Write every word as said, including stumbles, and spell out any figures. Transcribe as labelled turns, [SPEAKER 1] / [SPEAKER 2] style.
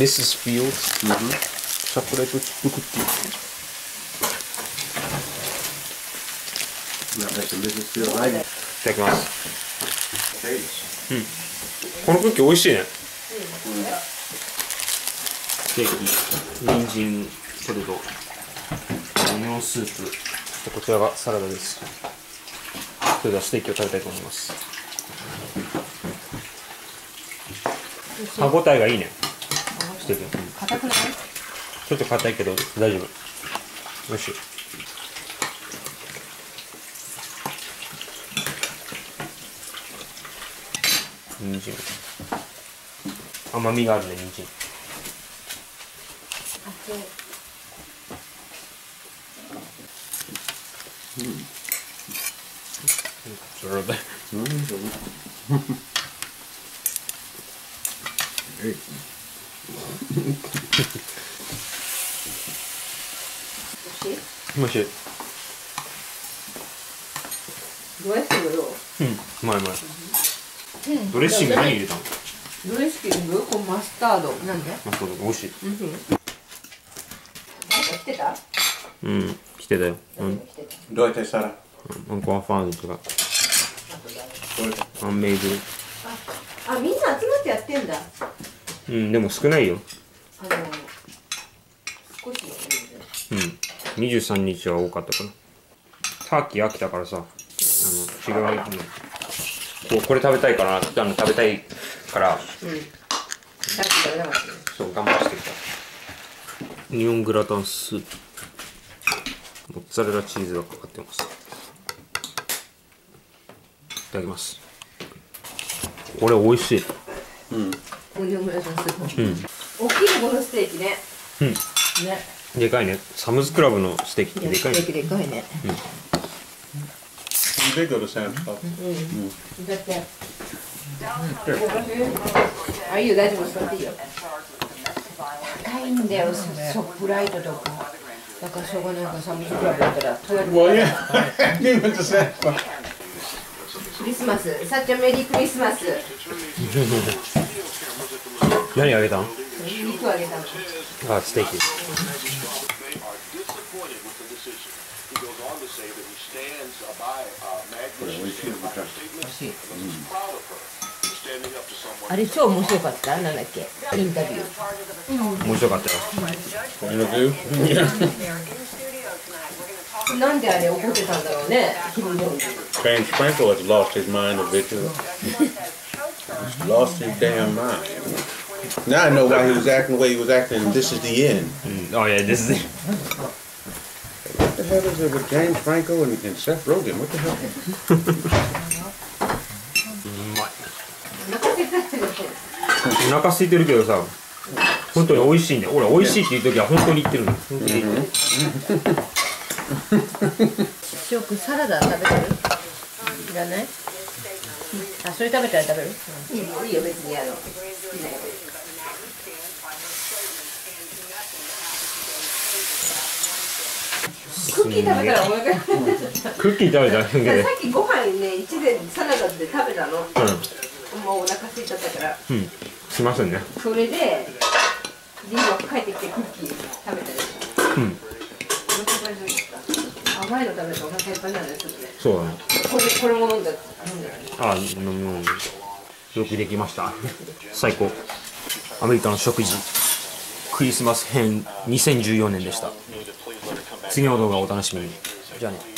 [SPEAKER 1] This is Fields チョコレートチップクッキー。いただきます。うん。このクッキー美味しいね。ステーキ、人参、ポテト、オニオンスープ。こちらがサラダです。それではステーキを食べたいと思います。歯ごたえがいいね。ステーキ。
[SPEAKER 2] 硬くない？
[SPEAKER 1] ちょっと硬いけど大丈夫。美味しい。人参。甘みがあるね、人参。うん。それで。うん。えい。美味しい。
[SPEAKER 2] ドレッシングどう？
[SPEAKER 1] うん、うまいうまい。ドレッシング何入れたの？
[SPEAKER 2] ドレッシング、こうマスタード、なんで？
[SPEAKER 1] マスタード、美味しい。
[SPEAKER 2] うん。なんか来てた？
[SPEAKER 1] うん、来てたよ。うん。
[SPEAKER 3] どうやってしたら？
[SPEAKER 1] なんかファンとか。アンメイド。
[SPEAKER 2] あ、みんな集まってやってんだ。
[SPEAKER 1] うん、でも少ないよ。
[SPEAKER 2] あの少しの
[SPEAKER 1] うん。二十三日は多かったから。ターキー飽きたからさ、あの違うの。こうこれ食べたいから、あの食べたいから。うん。
[SPEAKER 2] ターキー食べなかったね。
[SPEAKER 1] そう我慢してきた。オニオングラタンスープ。モッツァレラチーズがかかってます。いただきます。これ美味しい。
[SPEAKER 3] うん。
[SPEAKER 2] オニオングラタンスープ。
[SPEAKER 1] うん。
[SPEAKER 2] 大きいね、このステーキね。
[SPEAKER 1] うん。
[SPEAKER 2] ね。
[SPEAKER 1] でかいね。サムズクラブのステーキってでかいね。
[SPEAKER 2] ステーキでかいね。
[SPEAKER 1] うん。
[SPEAKER 3] They go to Sam's Club.
[SPEAKER 2] うん。だって。あ、いいよ、大丈夫、座っていいよ。高いんだよ、ショップライトとか。だからしょうがないからサムズクラブだったら。
[SPEAKER 3] Well, yeah. They went to Sam's Club.
[SPEAKER 2] クリスマス、さっちゃんメリークリスマス。
[SPEAKER 1] 何あげたの？
[SPEAKER 2] 肉あげたの。
[SPEAKER 1] あ、ステーキ。
[SPEAKER 2] あれ超面白かった。なんだっけ、インタビュー。
[SPEAKER 1] 面白かったよ。
[SPEAKER 3] Interview?
[SPEAKER 2] なんであれ怒ってたんだろうね。
[SPEAKER 3] James Franco has lost his mind a bit too. He's lost his damn mind. Now I know why he was acting the way he was acting. This is the end.
[SPEAKER 1] Mm. Oh yeah, this is it.
[SPEAKER 3] What the hell is it with James Franco and, and Seth Rogen? What the hell?
[SPEAKER 1] うまい。お腹空いてるけどさ、本当に美味しいね。俺美味しいっていう時は本当に言ってるの。本当に。
[SPEAKER 2] しょうくんサラダ食べてる？いらない？あ、それ食べたら食べる？いいよ、いいよ、別にあの。クッキー食べたらお腹空いた。
[SPEAKER 1] クッキー食べただけで。
[SPEAKER 2] さっきご飯ね、一でサラダで食べたの。うん。もうお腹空いちゃったから。
[SPEAKER 1] うん。すいませんね。
[SPEAKER 2] それで、リーは帰ってきてクッキー食べたりした。うん。甘いの食べるとお腹いっぱいになるんですよね。
[SPEAKER 1] そうだね。
[SPEAKER 2] これこれも飲んだ。飲んだ。
[SPEAKER 1] あ、飲む。よくできました。最高。アメリカの食事。クリスマス編にせんじゅうよねんでした。次の動画をお楽しみに。じゃあね。